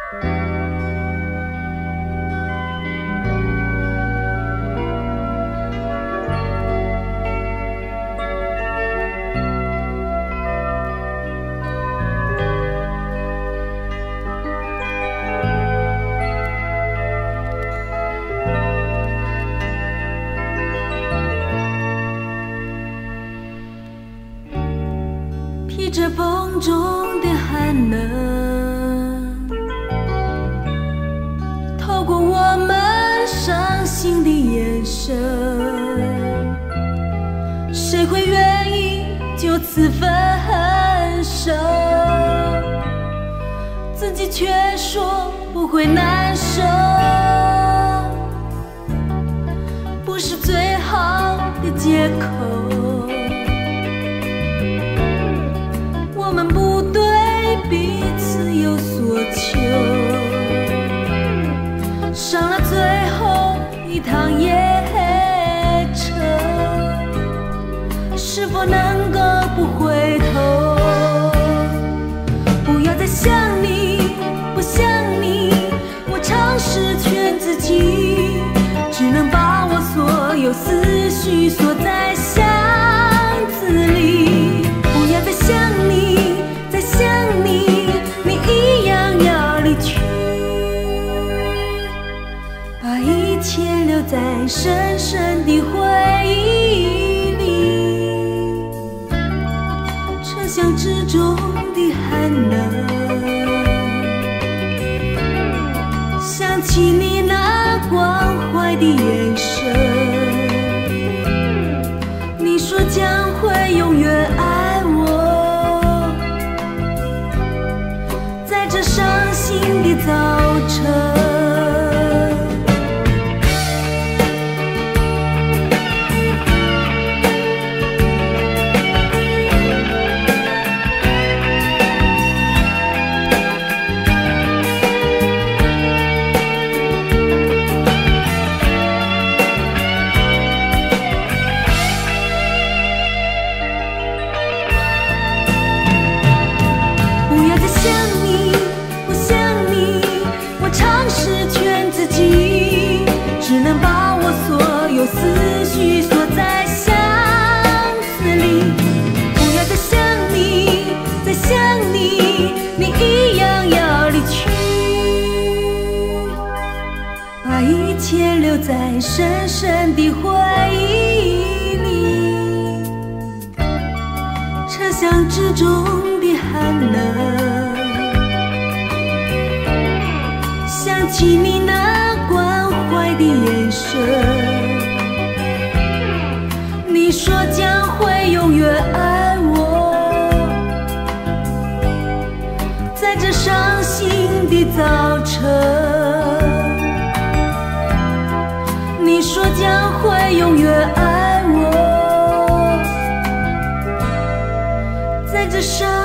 披着风中的寒冷，透过我们伤心的眼神，谁会愿意就此分手？自己却说不会难受，不是最好的借口。我们不对彼此有所求，上了最后一趟夜车，是否能够不回头？不要再想你，不想你，我尝试劝自己，只能把我所有思绪锁在箱子里。不要再想你，再想你，你一样要离去，把一切留在深深的回忆里。车厢之中的寒冷，想起你那关怀的眼神，你说将会永远爱我，在这伤心的早晨。只能把我所有思绪锁在箱子里。不要再想你，再想你，你一样要离去，把一切留在深深的回忆里。车厢之中的寒冷，想起你那关怀的眼神，你说将会永远爱我，在这伤心的早晨。你说将会永远爱我，在这伤